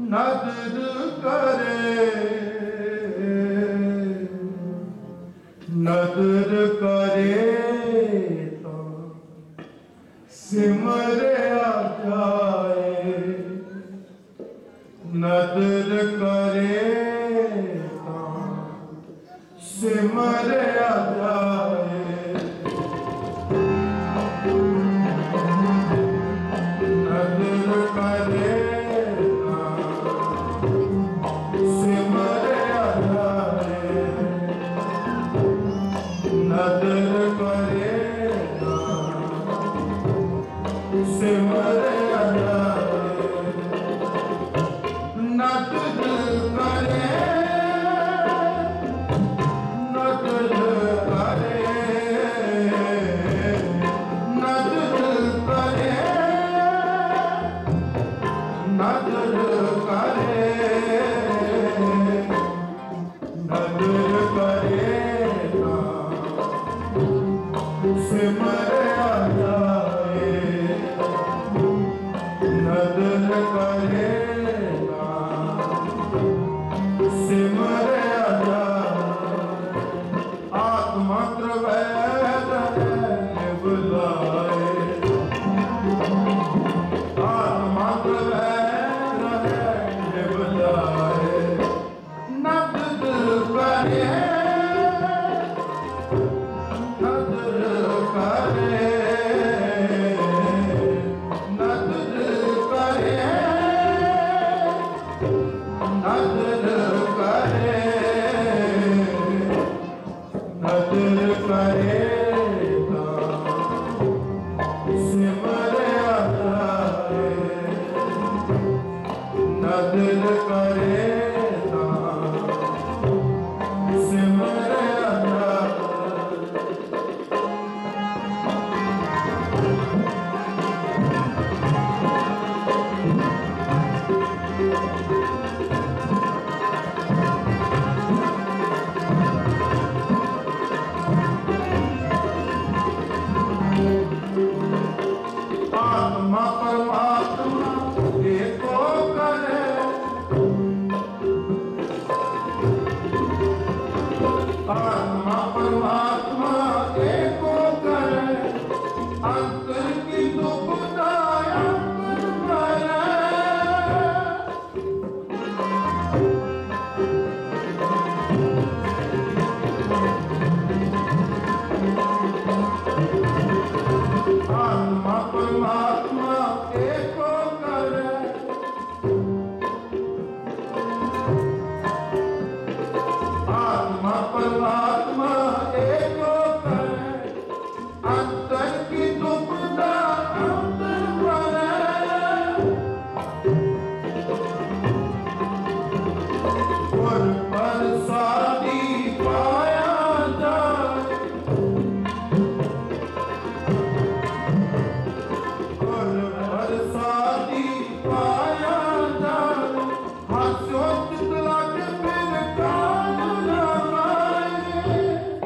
ਨਦਰ ਕਰੇ, ਨਦਰ ਕਰੇ ਤਾਂ ਸਿਮਰਿਆ ਜਾਏ, ਨਦਰ ਕਰੇ ਤਾਂ ਸਿਮਰਿਆ ਜਾਏ। ਨਦਰ ਕਰੇ ਨਦਰ ਕਰੇ ਸਿਮਰਿਆ ਜਾਏ, ਨਦਰ ਕਰੇ, ਨਦਰ ਕਰੇ, ਨਦਰ ਕਰੇ, ਨਦਰ ਕਰੇ, ਨਦਰ ਕਰੇ ਸਿਮਰਿਆ ਜਾਏ, ਨਦਰ ਕਰੇ ਸਿਮਰਿਆ ਜਾਏ। ਆਤਮਾ ਤ੍ਰਵੈਤ ਬੁਲਾਏ, ਆਤਮਾ ਤ੍ਰਵੈਤ ਬੁਲਾਏ, ਨਦਰ ਕਰੇ, ਨਦਰ ਕਰੇ, ਨਦਰ ਕਰੇ, ਨਦਰ ਕਰੇ, ਨਦਰ ਕਰੇ ਤਾਂ ਸਿਮਰਿਆ ਜਾਏ, ਨਦਰ ਕਰੇ ਤਾਂ ਸਿਮਰਿਆ ਜਾਏ। ਆਤਮਾ ਪਰਮਾਤਮਾ ਏਕੋ ਕਰੇ, ਆਤਮਾ ਪਰਮਾਤਮਾ ਏਕੋ ਕਰੇ, ਅੰਤਰ ਕੀ ਦੁਬਦਾ ਅੰਤਰ ਕਰੇ, ਆਤਮਾ ਪਰਮਾਤਮਾ ਏਕੋ ਕਰੇ, ਆਤਮਾ ਪਰਮਾਤਮਾ ਏਕੋ ਕਰੇ, ਅੰਤਰ ਕੀ ਦੁਬਦਾ ਅੰਤਰ ਕਰੇ, ਗੁਰ ਪ੍ਰਸਾਦੀ ਪਾਇਆ ਜਾਏ, ਗੁਰ ਪ੍ਰਸਾਦੀ ਪਾਇਆ ਜਾਏ, ਹਾਸਿਓ ਚਿਤ ਲੱਗ ਫਿਰ ਕਾਜ ਲਗਾਏ,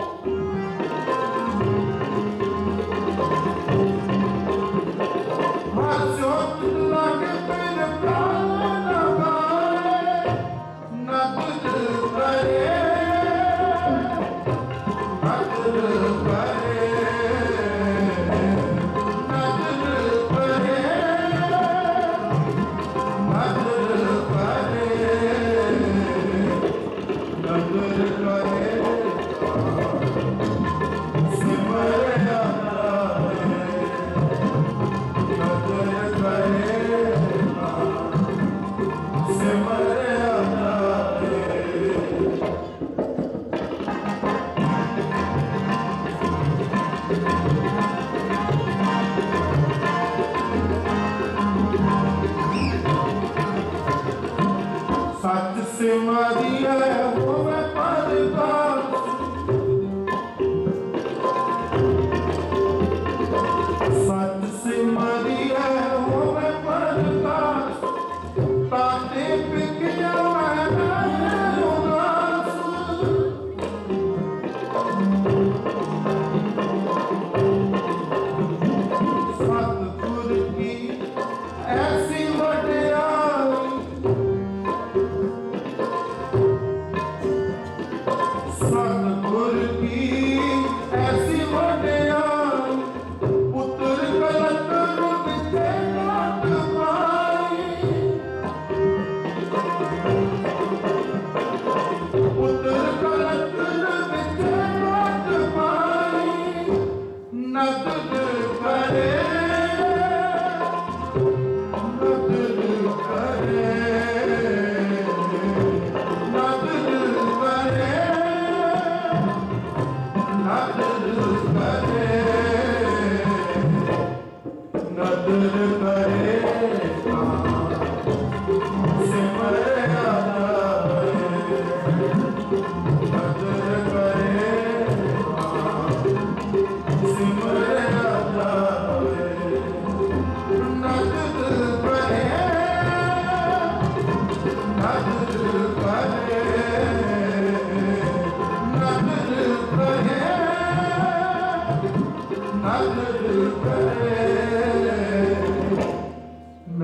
ਹਾਸਿਓ ਚਿਤ ਲੱਗ ਫਿਰ ਕਾਜ ਲਗਾਏ, ਨਦਰ ਕਰੇ, ਨਦਰ ਕਰੇ, ਨਦਰ ਕਰੇ, ਨਦਰ ਕਰੇ, ਨਦਰ ਕਰੇ ਸਿਮਰਿਆ ਜਾਏ, ਨਦਰ ਕਰੇ ਸਿਮਰਿਆ ਜਾਏ। ਸੱਚ ਸਿਮਰਿਆ ਹੋਵੇ ਪਰਦਾਸ, ਸੱਚ ਸਿਮਰਿਆ ਹੋਵੇ ਪਰਦਾਸ, ਤਾਤੇ ਪਿਕ ਜਾਵੇ ਉਦਾਸ, ਸਤਿਗੁਰ ਕੀ ਐਸੀ ਵਡਿਆਈ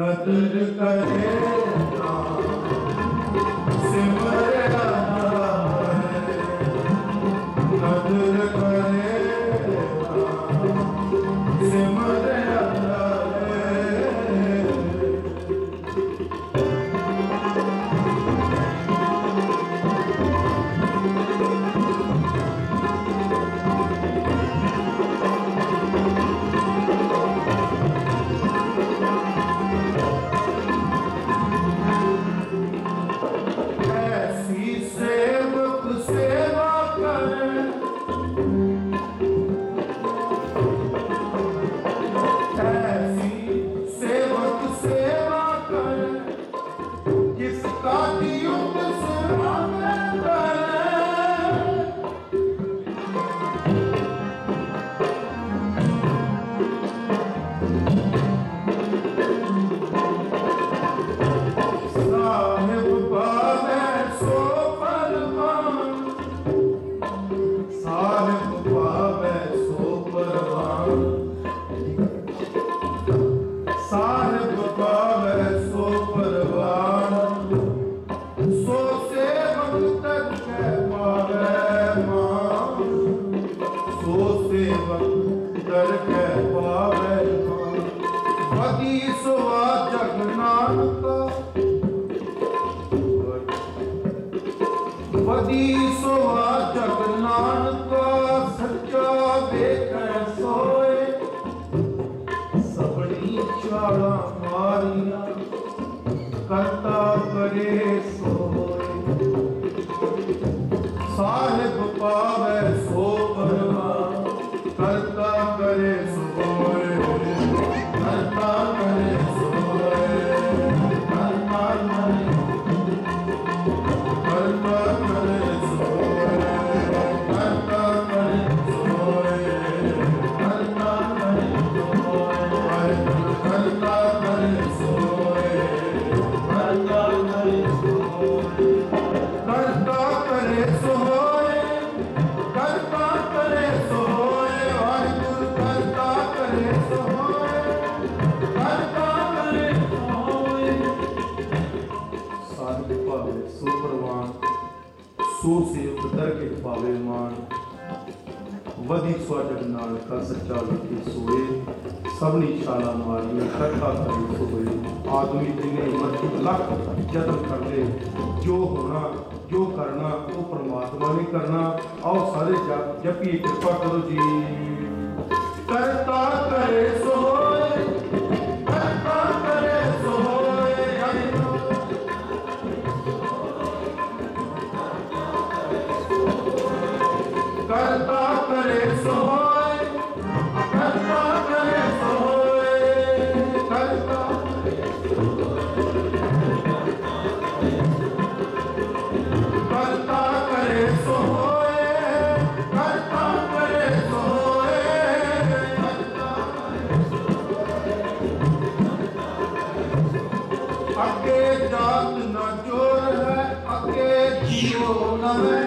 नदर करे सिमरिया नदर करे सिमरिया वधी स्वागत नाल का सच्चा लखी सोए सबनी छाला मारिया करता करे सोए आदमी जिन्हें मत लख जतन कर ले जो होना जो करना वो परमात्मा ने करना। आओ सारे जपी कृपा करो जी। करता करे सोए करता करे सोए करता करे सोए करता करे सोए करता करता करे सोए करता करे सोए अगे जात न जोर है अगे जीवो न है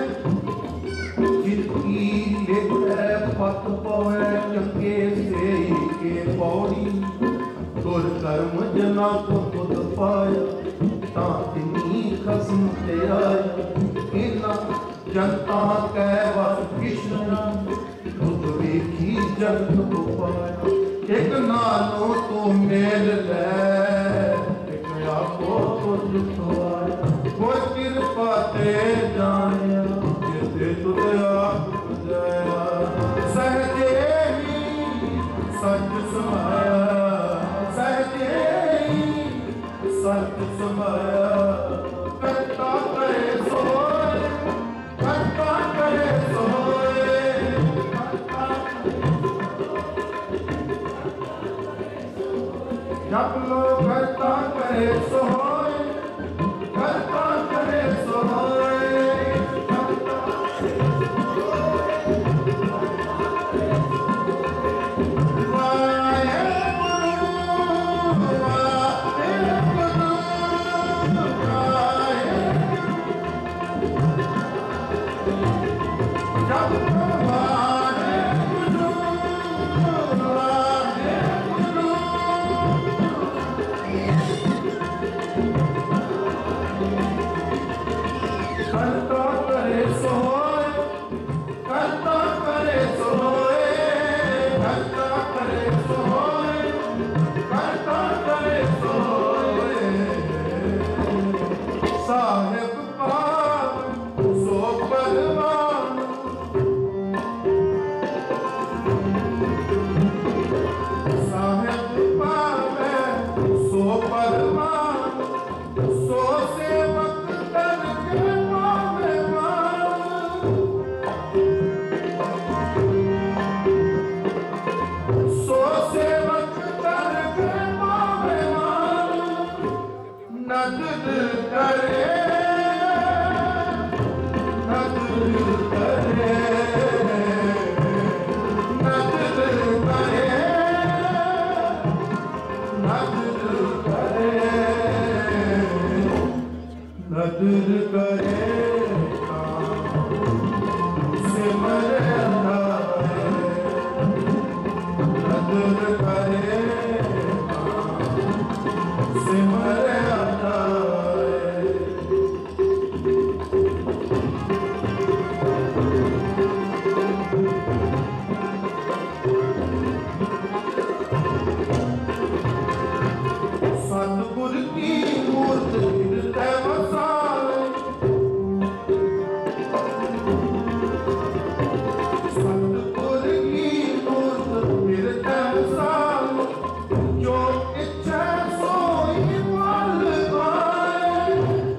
जितनी लिखे पत पवे चंगे से के पौड़ी तुर कर्म जना को खुद पाया तातनी खसम ते आया इना जनता कै वस कृष्ण खुद वेखी जगत को पाया। एक नालो तो मेल ले एक आपो तुझ आया कोई कृपा ते जानिया जिते तुझ आप जया सहजे ही सच समाया सहजे ही सच समाया। करता करे सोए करता करे सोए जप लो करता करे सोए करता करे सोए नदर करे सिमर नदर करे सिमर सतगुर की मूर्त हृदय बसाए सतगुर की मूर्त हृदय बसाए जो इच्छा सोई फल पाए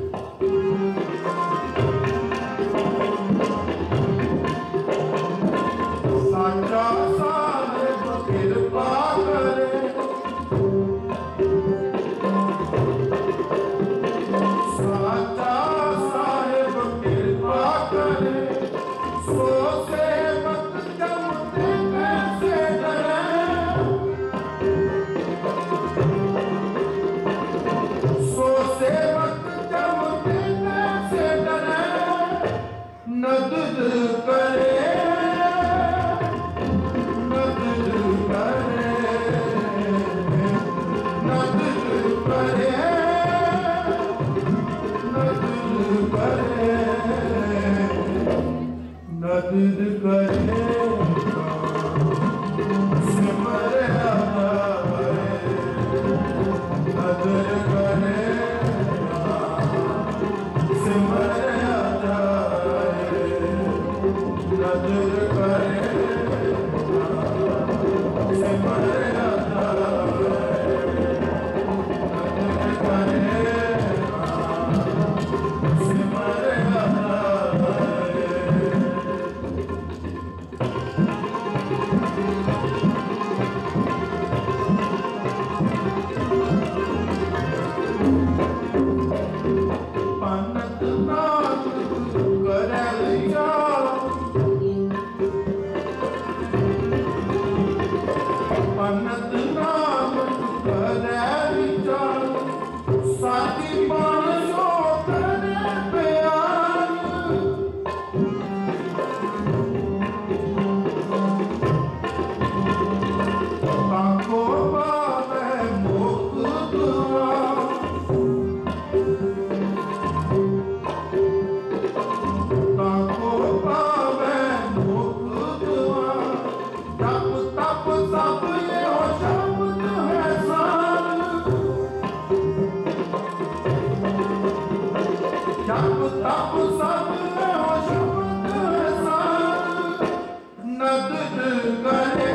साचा साहेब कृपा करे साचा साहेब कृपा करे सो सेवक जमते कैसे डरे सो सेवक जमते कैसे डरे नदर करे नदर करे नदर करे नदर करे सिमर नदर करे सिमर नदर करे सिमर पन्नत नाथ करे विचार पन्नत नाथ करे विचार साथी मानसो करे प्यार ताको पावे मुख दुआ ताको पावे मुख दुआ तप तप सब ये हो शब्द है सार जप तप सब ये हो शब्द है सार नदर करे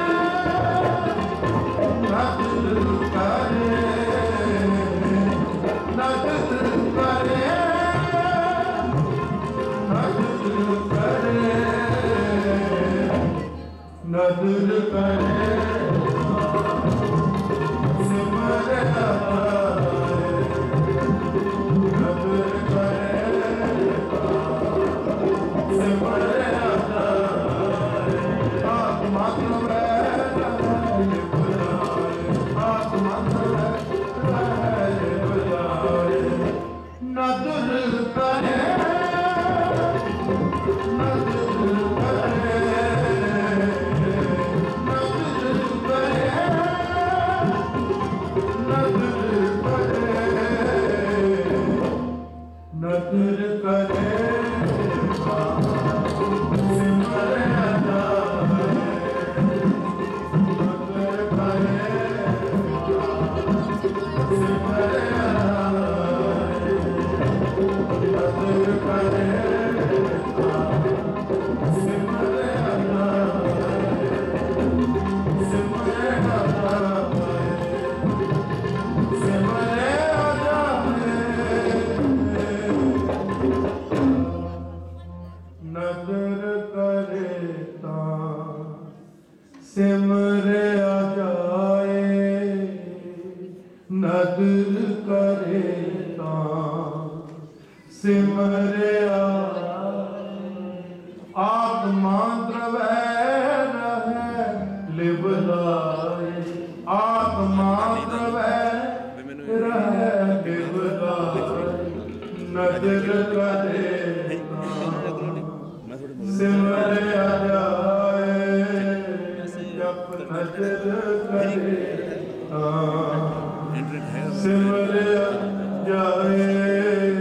नदर करे नदर करे नदर करे नदर करे सिमर नदर करे सिमर आत्मा आत्मा नदर करे नदर करे नदर करे नदर करे नदर करे सिमर नदर करे सिमर नदर करे नदर करे सिमर आ जाए नदर करे सिमर आत्मा द्रवै रहे लिबलाए आत्मा द्रवै ਨਜ਼ਰ ਕਰੇ ਸਿਮਰਿਆ ਜਾਏ